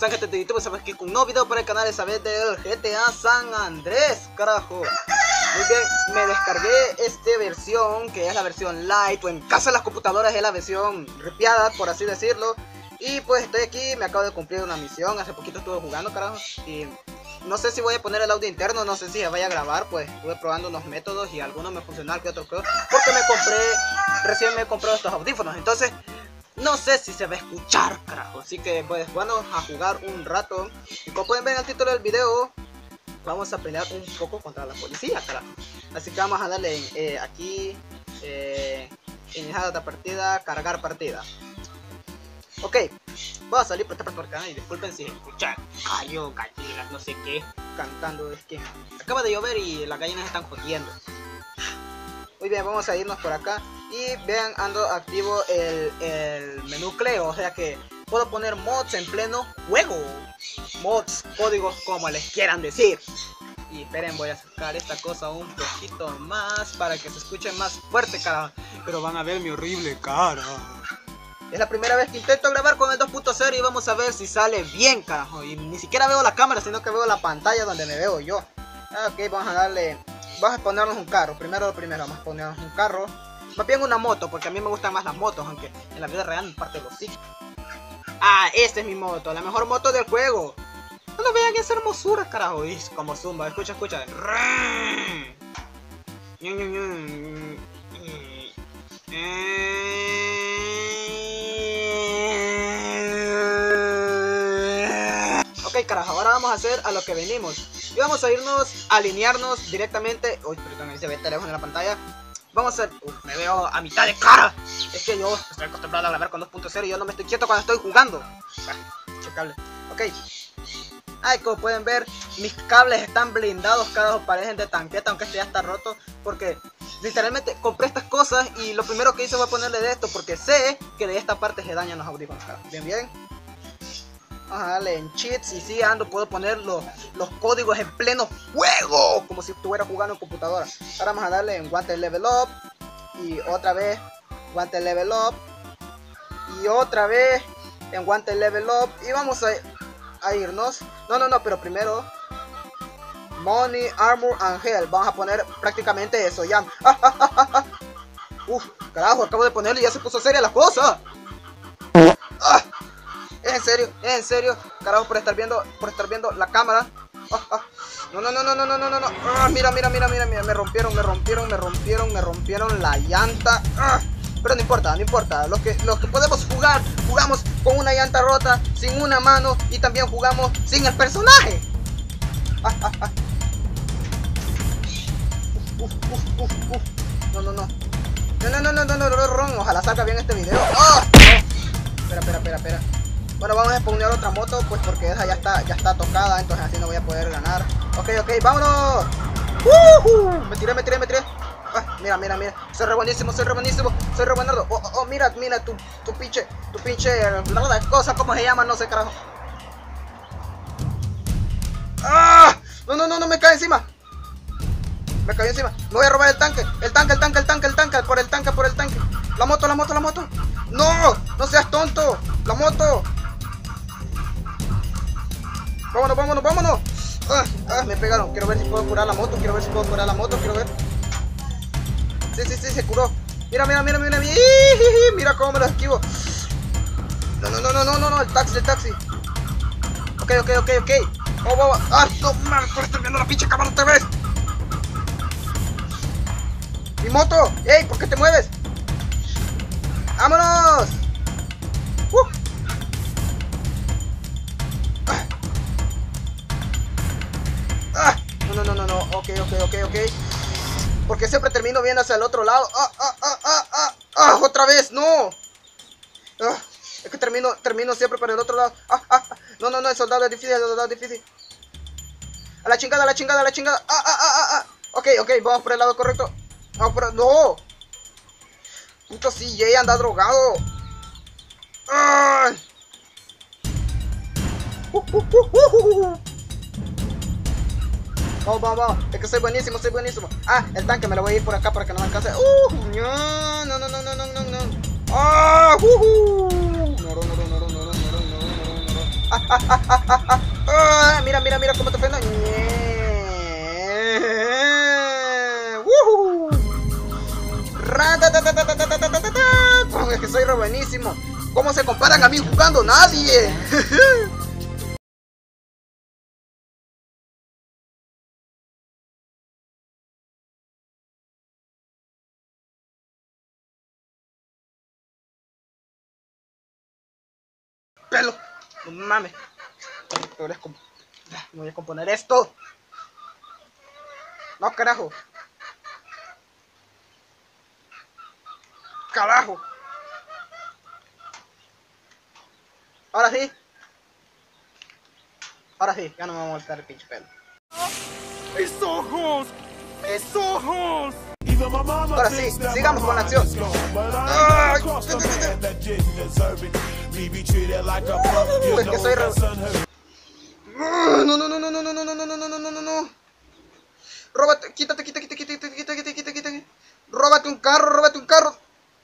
están, gente de YouTube? Sabes que con un nuevo video para el canal, esa vez del GTA San Andrés, carajo. Muy bien, me descargué esta versión, que es la versión light, o en casa de las computadoras es la versión ripiada, por así decirlo. Y pues estoy aquí, me acabo de cumplir una misión, hace poquito estuve jugando, carajo. Y no sé si voy a poner el audio interno, no sé si se vaya a grabar, pues estuve probando unos métodos y algunos me funcionaron que otros creo. Porque recién me he comprado estos audífonos, entonces no sé si se va a escuchar, carajo. Así que pues bueno, a jugar un rato. Y como pueden ver en el título del video, vamos a pelear un poco contra la policía, carajo. Así que vamos a darle aquí, iniciar otra partida, cargar partida. Ok, voy a salir por esta parte por acá y disculpen si escuchan gallo, gallinas, no sé qué, cantando. Es que acaba de llover y las gallinas están jodiendo. Muy bien, vamos a irnos por acá. Y vean, ando activo el menú Cleo, o sea que puedo poner mods en pleno juego. Mods, códigos, como les quieran decir. Y esperen, voy a sacar esta cosa un poquito más para que se escuche más fuerte, cara. Pero van a ver mi horrible cara. Es la primera vez que intento grabar con el 2.0 y vamos a ver si sale bien, carajo. Y ni siquiera veo la cámara, sino que veo la pantalla donde me veo yo. Ok, vamos a darle... Vamos a ponernos un carro. Primero vamos a ponernos un carro. Más bien una moto, porque a mí me gustan más las motos, aunque en la vida real me parte los hocicos. Ah, esta es mi moto, la mejor moto del juego. No vean esa hermosura, carajo. Y como zumba, escucha. Ok, carajo, ahora vamos a hacer a lo que venimos. Y vamos a irnos a alinearnos directamente. Uy, perdón, ahí se ve el teléfono en la pantalla. Vamos a... me veo a mitad de cara. Es que yo estoy acostumbrado a grabar con 2.0 y yo no me estoy quieto cuando estoy jugando. Checable. Ok. Ay, como pueden ver, mis cables están blindados, carajo, parecen de tanqueta, aunque este ya está roto. Porque literalmente compré estas cosas y lo primero que hice fue ponerle de esto, porque sé que de esta parte se dañan los audífonos, carajo. Bien. Vamos a darle en cheats y sí, puedo poner los códigos en pleno juego, como si estuviera jugando en computadora. Ahora vamos a darle en Wanted Level Up. Y otra vez Wanted Level Up. Y otra vez en Wanted Level Up. Y vamos a irnos. No, pero primero Money, Armor and Health. Vamos a poner prácticamente eso ya. Uf, carajo, acabo de ponerlo y ya se puso seria la cosa. Es en serio, carajo, por estar viendo la cámara. No. Mira, me rompieron la llanta. Pero no importa. Los que podemos jugar, jugamos con una llanta rota, sin una mano y también jugamos sin el personaje. No. Ojalá salga bien este video. Espera. Bueno, vamos a spawnear otra moto, pues porque esa ya está tocada, entonces así no voy a poder ganar. Ok, vámonos. Me tiré. Mira. Soy re buenísimo. Soy re buenardo. Mira tu pinche cosa, ¿cómo se llama? No sé, carajo. No, me cae encima. Me cayó encima. Me voy a robar el tanque. El tanque. Por el tanque. La moto. No seas tonto. La moto. Vámonos. Me pegaron. Quiero ver si puedo curar la moto. Quiero ver. Sí, se curó. Mira. Mira cómo me lo esquivo. No. El taxi. Ok. No, man, estoy viendo la pinche cámara otra vez. Mi moto. Ey, ¿por qué te mueves? ¡Vámonos! No. Ok. Porque siempre termino viendo hacia el otro lado. Otra vez, no. Es que termino siempre por el otro lado. No, el soldado es difícil. A la chingada. Ok, vamos por el lado correcto. No. Puto CJ anda drogado. Vamos. Es que soy buenísimo. El tanque me lo voy a ir por acá para que no me alcance. No. Mira, mira, mira cómo te freno. Es que soy re buenísimo. ¿Cómo se comparan a mí jugando? Nadie. Pelo. No mames. Me voy a componer esto. No, carajo. Carajo. Ahora sí. Ahora sí, ya no me va a molestar el pinche pelo. ¡Mis ojos! ¡Mis ojos! Ahora sí, sigamos con la acción. Es que soy re... No, no, no, no, no, no, no, no, no, no, no, no, no, no, no. Róbate, quítate. Róbate un carro.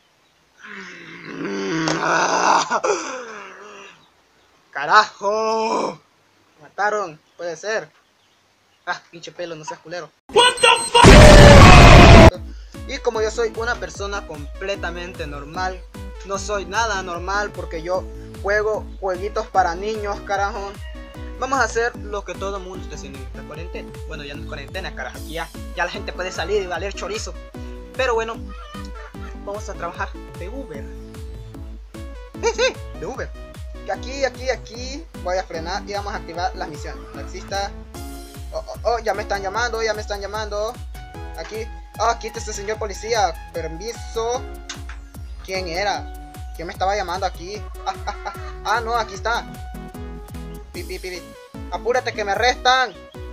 Carajo. Me mataron, puede ser. Ah, pinche pelo, no seas culero. What the fuck? Y como yo soy una persona completamente normal, no soy nada normal porque yo juego jueguitos para niños, carajo. Vamos a hacer lo que todo el mundo está haciendo en esta cuarentena. Bueno, ya no es cuarentena, carajo, aquí ya la gente puede salir y valer chorizo. Pero bueno, vamos a trabajar de Uber. Sí, de Uber. Aquí voy a frenar y vamos a activar las misiones. Taxista. Ya me están llamando. Aquí está este señor policía. Permiso. ¿Quién era? ¿Quién me estaba llamando aquí? No, aquí está. Pi. Apúrate que me arrestan.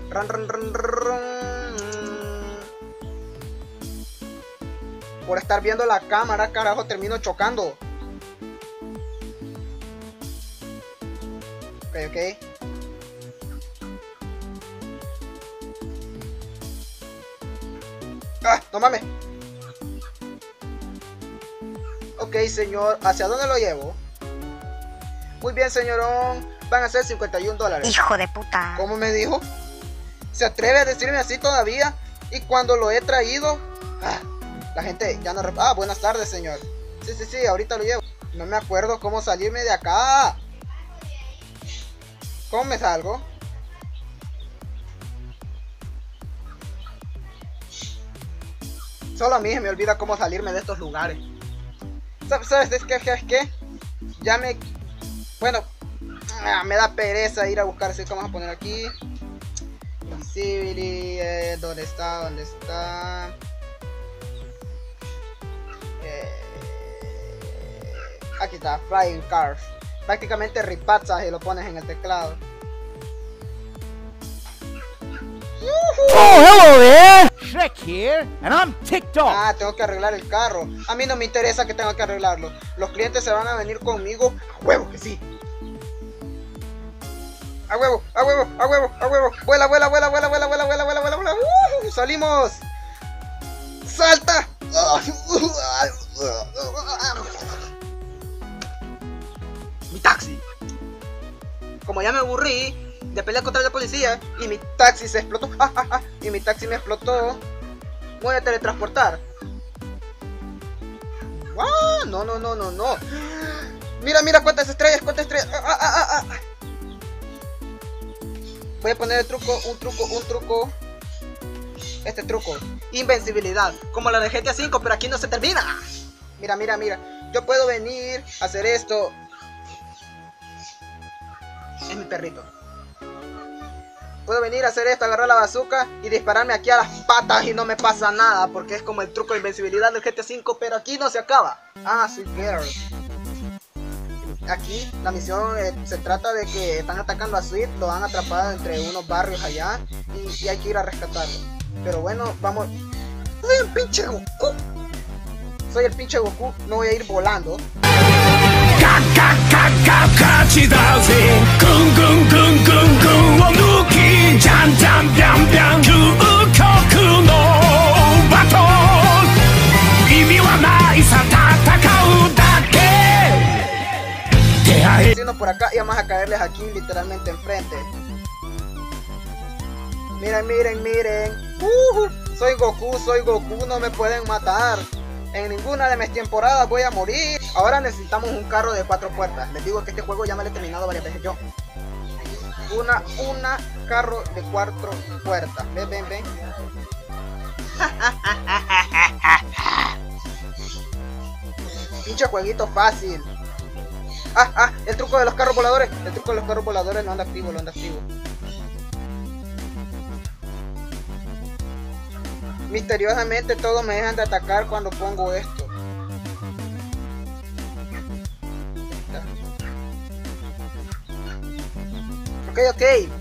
Por estar viendo la cámara, carajo, termino chocando. Ok. No mames. Ok, señor, ¿hacia dónde lo llevo? Muy bien, señorón. Van a ser $51. Hijo de puta. ¿Cómo me dijo? ¿Se atreve a decirme así todavía? Y cuando lo he traído... la gente ya no... buenas tardes, señor. Sí, ahorita lo llevo. No me acuerdo cómo salirme de acá. ¿Cómo me salgo? Solo a mí se me olvida cómo salirme de estos lugares. ¿Sabes qué? Ya me... Bueno, me da pereza ir a buscar. Así que vamos a poner aquí. Invisibility. ¿Dónde está? Aquí está, Flying Cars. Prácticamente ripazas y lo pones en el teclado. Oh, hello there! Shrek here, and I'm ticked off. Tengo que arreglar el carro. A mí no me interesa que tenga que arreglarlo. Los clientes se van a venir conmigo. A huevo que sí. A huevo. Vuela. Salimos. Salta. Mi taxi. Como ya me aburrí de pelear contra la policía y mi taxi se explotó. Y mi taxi me explotó. Voy a teletransportar. No. Mira cuántas estrellas. Voy a poner el truco, un truco. Este truco. Invencibilidad. Como la de GTA V, pero aquí no se termina. Mira. Yo puedo venir a hacer esto. Es mi perrito. Puedo venir a hacer esto, agarrar la bazooka y dispararme aquí a las patas y no me pasa nada, porque es como el truco de invencibilidad del GTA V, pero aquí no se acaba. Sweet Girl. Aquí la misión se trata de que están atacando a Sweet, lo han atrapado entre unos barrios allá y hay que ir a rescatarlo. Pero bueno, vamos. Soy el pinche Goku, no voy a ir volando. Por acá y vamos a caerles aquí literalmente literalmente enfrente. Miren, miren, miren. Soy Goku, no me pueden matar. En ninguna de mis temporadas voy a morir. Ahora necesitamos un carro de 4 puertas. Les digo que este juego ya me lo he terminado varias veces yo. Una carro de 4 puertas. Ven, ven, ven. Pinche jueguito fácil. El truco de los carros voladores. El truco de los carros voladores no anda activo, lo anda activo. Misteriosamente todos me dejan de atacar cuando pongo esto. Ok.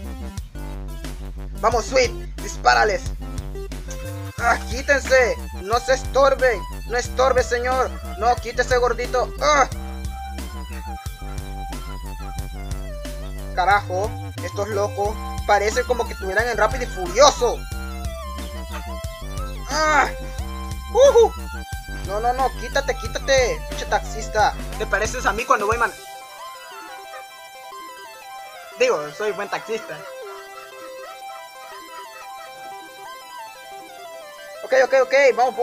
Vamos, Sweet, dispárales. Quítense, no se estorben. No estorbe, señor. No, quítese, gordito. Carajo, estos locos parecen como que estuvieran en Rápido y Furioso. No, quítate, pinche taxista. ¿Te pareces a mí cuando voy Digo, soy buen taxista. Ok, vamos.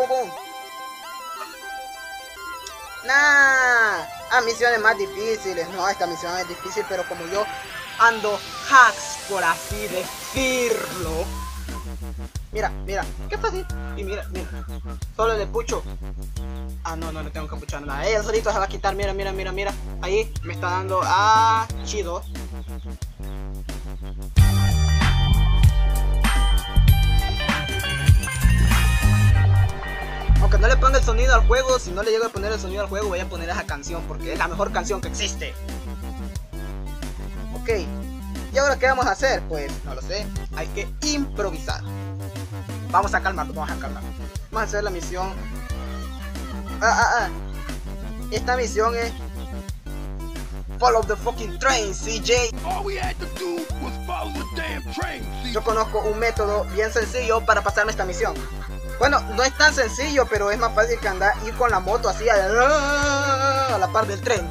Misiones más difíciles. No, esta misión es difícil, pero como yo ando hacks, por así decirlo. Mira, qué fácil. Y mira, solo le pucho. No le tengo que puchar nada. Él solito se va a quitar, mira. Ahí me está dando chido. Aunque no le ponga el sonido al juego, si no le llego a poner el sonido al juego, voy a poner esa canción porque es la mejor canción que existe. Ok, ¿y ahora qué vamos a hacer? Pues no lo sé, hay que improvisar. Vamos a calmarnos. Vamos a hacer la misión. Esta misión es Follow the fucking train, CJ. All we had to do was follow the damn train, CJ. Yo conozco un método bien sencillo para pasarme esta misión. Bueno, no es tan sencillo, pero es más fácil que ir con la moto así a la par del tren.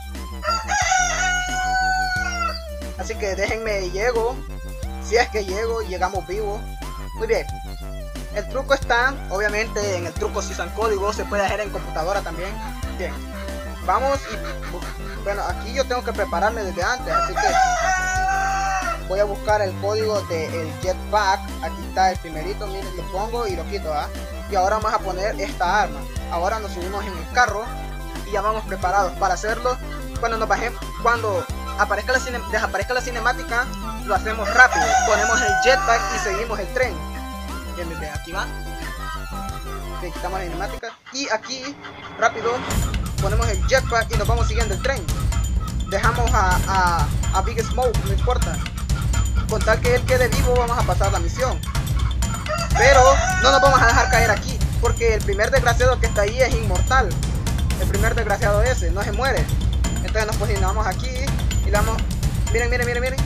Así que déjenme llego. Si es que llegamos vivos. Muy bien. El truco está, obviamente, en el truco si usan código, se puede hacer en computadora también. Bien. Vamos y... Bueno, aquí yo tengo que prepararme desde antes, así que... Voy a buscar el código del jetpack. Aquí está el primerito, miren, lo pongo y lo quito, Y ahora vamos a poner esta arma. Ahora nos subimos en el carro y ya vamos preparados para hacerlo. Cuando nos bajemos, cuando desaparezca la cinemática, lo hacemos rápido. Ponemos el jetpack y seguimos el tren. Bien, aquí va. Bien, quitamos la cinemática. Y aquí, rápido, ponemos el jetpack y nos vamos siguiendo el tren. Dejamos a Big Smoke, no importa. Con tal que él quede vivo, vamos a pasar la misión. Pero no nos vamos a dejar caer aquí, porque el primer desgraciado que está ahí es inmortal. El primer desgraciado ese, no se muere. Entonces nos posicionamos aquí y le damos... Miren.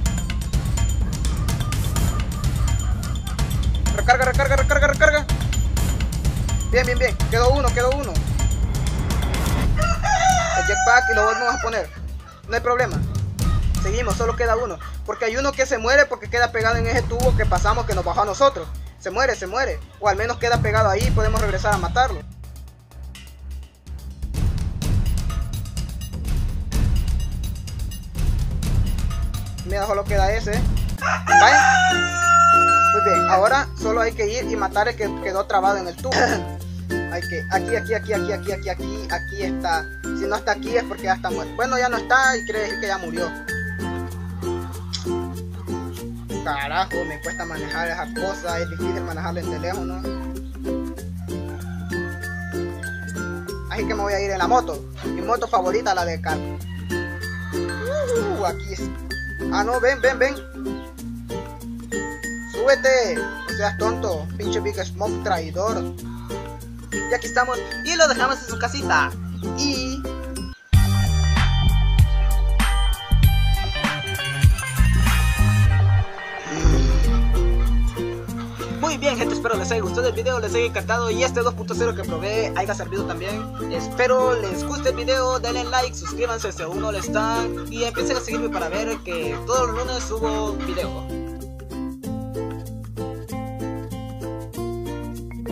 Recarga. Bien. Quedó uno. El jetpack y lo volvemos a poner. No hay problema. Seguimos, solo queda uno. Porque hay uno que se muere porque queda pegado en ese tubo que pasamos que nos bajó a nosotros. Se muere. O al menos queda pegado ahí y podemos regresar a matarlo. Mira, solo queda ese. ¿Vale? Muy bien, ahora solo hay que ir y matar el que quedó trabado en el tubo. Hay que... Aquí está. Si no está aquí es porque ya está muerto. Bueno, ya no está y quiere decir que ya murió. Carajo, me cuesta manejar esas cosas. Es difícil manejarlo en teléfono. Así que me voy a ir en la moto. Mi moto favorita, la de carro. Aquí es... no, ven. Súbete. No seas tonto, pinche Big Smoke traidor. Y aquí estamos. Y lo dejamos en su casita. Y... Muy Bien, gente, espero les haya gustado el video, les haya encantado y este 2.0 que probé haya servido también. Espero les guste el video, denle like, suscríbanse si aún no lo están y empiecen a seguirme para ver que todos los lunes subo video.